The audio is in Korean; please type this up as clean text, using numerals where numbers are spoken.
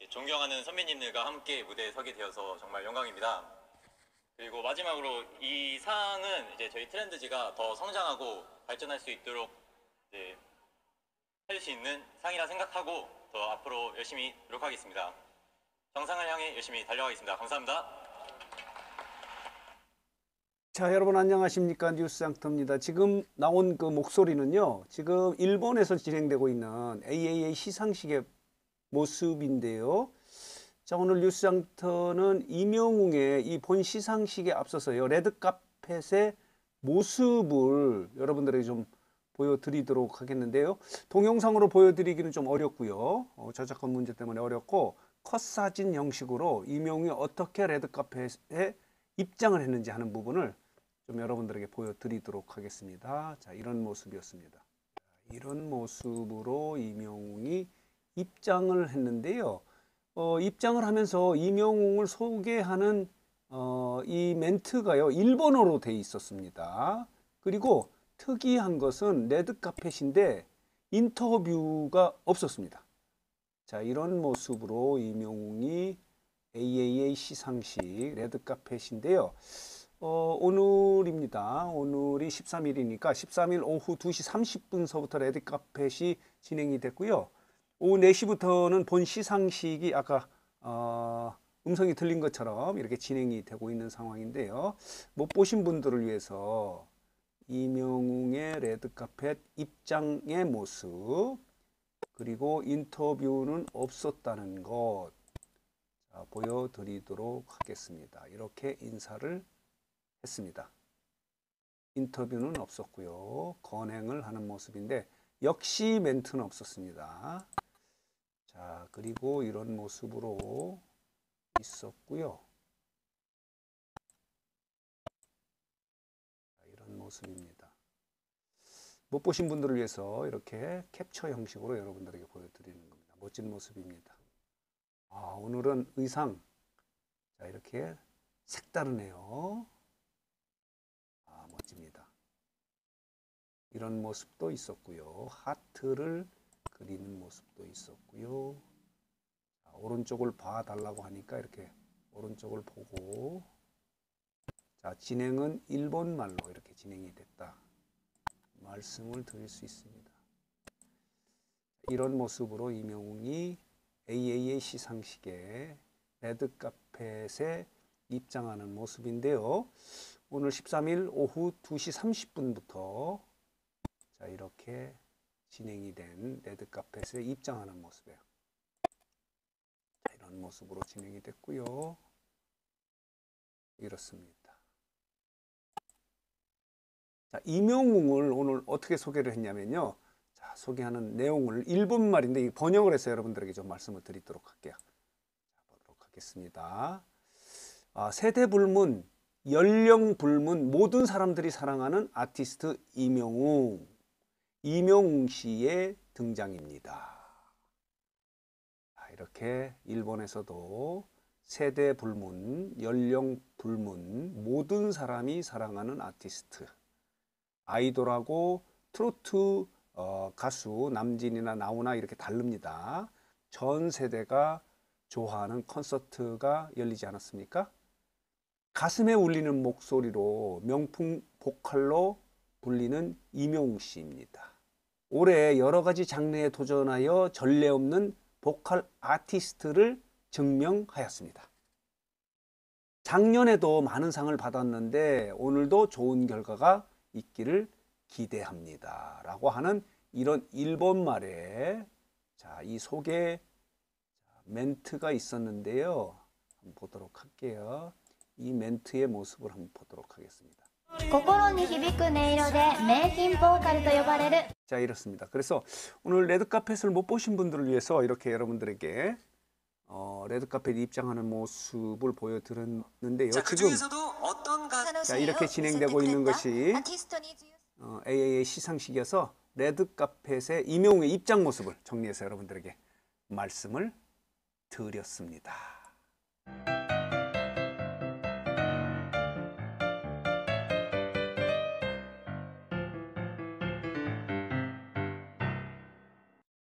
존경하는 선배님들과 함께 무대에 서게 되어서 정말 영광입니다. 그리고 마지막으로 이 상은 이제 저희 트렌드지가 더 성장하고 발전할 수 있도록 이제 할 수 있는 상이라 생각하고 더 앞으로 열심히 노력하겠습니다. 정상을 향해 열심히 달려가겠습니다. 감사합니다. 자, 여러분 안녕하십니까? 뉴스상터입니다. 지금 나온 그 목소리는요, 지금 일본에서 진행되고 있는 AAA 시상식의 모습인데요. 자, 오늘 뉴스상터는 이명웅의 이 본 시상식에 앞서서요, 레드카펫의 모습을 여러분들에게 좀 보여드리도록 하겠는데요. 동영상으로 보여드리기는 좀 어렵고요. 저작권 문제 때문에 어렵고 컷사진 형식으로 이명웅이 어떻게 레드카펫에 입장을 했는지 하는 부분을 좀 여러분들에게 보여드리도록 하겠습니다. 자, 이런 모습이었습니다. 이런 모습으로 이명웅이 입장을 했는데요. 입장을 하면서 이명웅을 소개하는 이 멘트가요, 일본어로 돼 있었습니다. 그리고 특이한 것은 레드카펫인데 인터뷰가 없었습니다. 자, 이런 모습으로 이명웅이 AAA 시상식 레드카펫인데요. 오늘입니다. 오늘이 13일이니까 13일 오후 2시 30분서부터 레드카펫이 진행이 됐고요. 오후 4시부터는 본 시상식이 아까 음성이 들린 것처럼 이렇게 진행이 되고 있는 상황인데요. 못 보신 분들을 위해서 이명웅의 레드카펫 입장의 모습, 그리고 인터뷰는 없었다는 것 보여드리도록 하겠습니다. 이렇게 인사를 했습니다. 인터뷰는 없었고요. 건행을 하는 모습인데 역시 멘트는 없었습니다. 자, 그리고 이런 모습으로 있었고요. 이런 모습입니다. 못 보신 분들을 위해서 이렇게 캡처 형식으로 여러분들에게 보여드리는 겁니다. 멋진 모습입니다. 오늘은 의상, 자, 이렇게 색다르네요. 멋집니다. 이런 모습도 있었고요. 하트를 그리는 모습도 있었고요. 자, 오른쪽을 봐달라고 하니까 이렇게 오른쪽을 보고, 자, 진행은 일본말로 이렇게 진행이 됐다 말씀을 드릴 수 있습니다. 이런 모습으로 이명웅이 AAA 시상식에 레드카펫에 입장하는 모습인데요. 오늘 13일 오후 2시 30분부터 자, 이렇게 진행이 된 레드카펫에 입장하는 모습이에요. 자, 이런 모습으로 진행이 됐고요. 이렇습니다. 자, 이명웅을 오늘 어떻게 소개를 했냐면요. 자, 소개하는 내용을 일본말인데 번역을 해서 여러분들에게 좀 말씀을 드리도록 할게요. 자, 보도록 하겠습니다. 세대 불문, 연령 불문, 모든 사람들이 사랑하는 아티스트 이명웅. 이명웅 씨의 등장입니다. 자, 이렇게 일본에서도 세대 불문, 연령 불문, 모든 사람이 사랑하는 아티스트. 아이돌하고 트로트 가수 남진이나 나훈아 이렇게 다릅니다. 전 세대가 좋아하는 콘서트가 열리지 않았습니까? 가슴에 울리는 목소리로 명품 보컬로 불리는 이명웅 씨입니다. 올해 여러 가지 장르에 도전하여 전례 없는 보컬 아티스트를 증명하였습니다. 작년에도 많은 상을 받았는데 오늘도 좋은 결과가 있기를 기대합니다. 라고 하는 이런 일본말에 자, 이 소개 멘트가 있었는데요. 한번 보도록 할게요. 이 멘트의 모습을 한번 보도록 하겠습니다. 자, 이렇습니다. 그래서 오늘 레드카펫을 못 보신 분들을 위해서 이렇게 여러분들에게 레드카펫 입장하는 모습을 보여드렸는데요. 자, 지금 자, 이렇게 진행되고 있는 것이 AAA 시상식이어서 레드카펫의 이명웅의 입장 모습을 정리해서 여러분들에게 말씀을 드렸습니다.